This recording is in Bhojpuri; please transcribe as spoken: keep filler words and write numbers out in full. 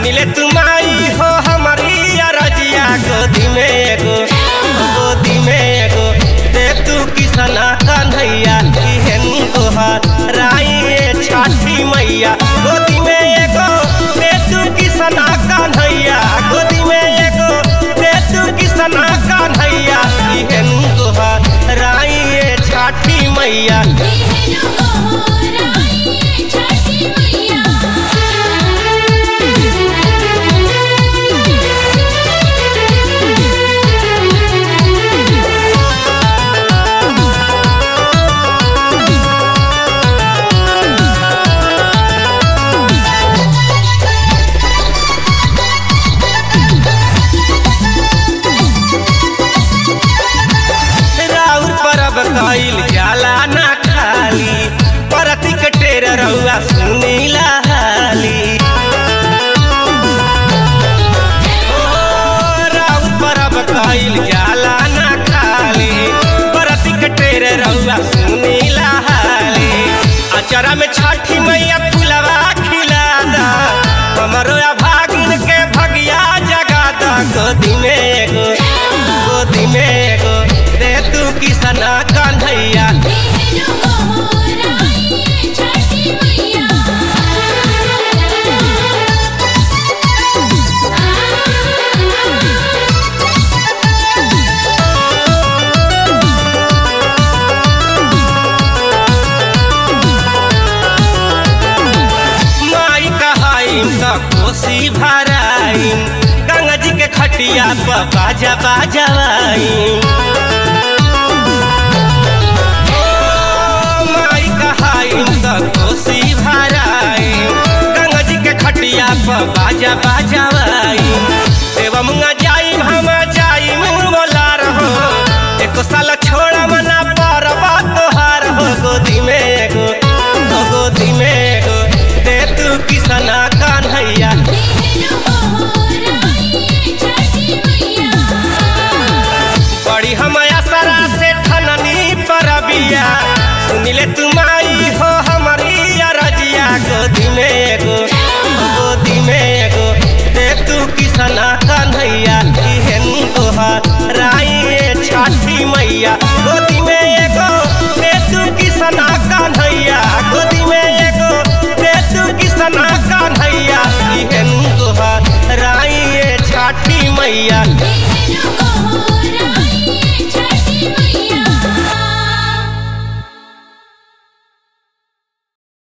सुनिले तुम्हारी हो हमारी रजिया गोदी में एगो गोदी में एगो दे तू किसना कन्हैया राई छठी मैया गोदी में एगो दे तू किसना कन्हैया गोदी में एगो दे तू किसना कन्हैया राई छठी मैया कईल जाला ना खाली परती कटेर रहुआ सुनीला हाली राउत परब कईल जाला ना खाली परती कटेर रहुआ सुनीला हाली अचरा में छठी मैया फुलवा खिलादा हमरो भागिन के भगिया जगादा गोदी में एगो गोदी में एगो दे तू किसना कन्हैया माई कहाईम त कोसी भराईम गंगा जी के खटिया पर बाजा बाजवाईम कोसी भराई गंगा जी के खटिया पर बाजा बाजवाई देवा मुंगा जाई हम जाई बोला रहो एक साल छोड़ा मना परबा तोहार हो गोदी में एगो गोदी में एगो दे तू किसना कन्हैया बड़ी हम असरा से ठननी परबिया सुनिले तुम्हारी हो हमारी रजिया गोदी में एगो गोदी में एगो दे तू किसना कन्हैया राई छठी मैया गोदी में एगो दे तू किसना कन्हैया गोदी में एगो दे तू किसना कन्हैया राई छठी मैया।